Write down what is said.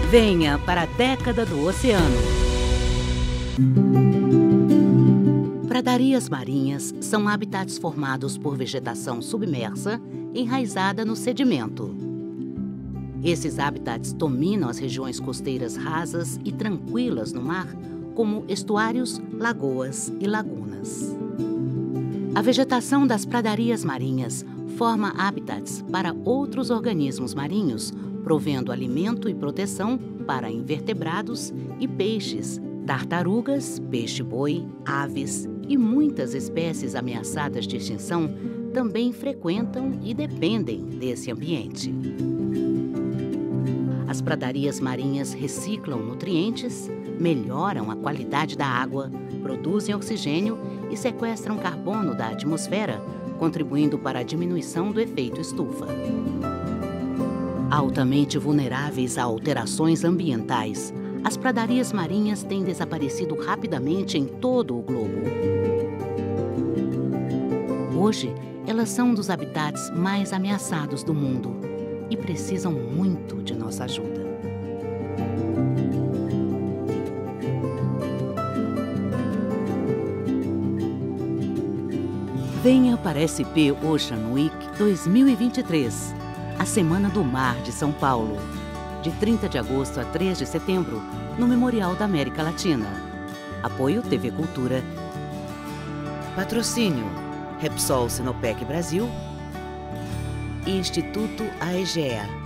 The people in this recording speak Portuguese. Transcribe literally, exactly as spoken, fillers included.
Venha para a década do oceano. Pradarias marinhas são habitats formados por vegetação submersa enraizada no sedimento. Esses habitats dominam as regiões costeiras rasas e tranquilas no mar, como estuários, lagoas e lagunas. A vegetação das pradarias marinhas forma habitats para outros organismos marinhos, provendo alimento e proteção para invertebrados e peixes, tartarugas, peixe-boi, aves e muitas espécies ameaçadas de extinção também frequentam e dependem desse ambiente. As pradarias marinhas reciclam nutrientes, melhoram a qualidade da água, produzem oxigênio e sequestram carbono da atmosfera, contribuindo para a diminuição do efeito estufa. Altamente vulneráveis a alterações ambientais, as pradarias marinhas têm desaparecido rapidamente em todo o globo. Hoje, elas são um dos habitats mais ameaçados do mundo e precisam muito de nossa ajuda. Venha para a S P Ocean Week dois mil e vinte e três, a Semana do Mar de São Paulo, de trinta de agosto a três de setembro, no Memorial da América Latina. Apoio T V Cultura. Patrocínio Repsol Sinopec Brasil e Instituto AEGEA.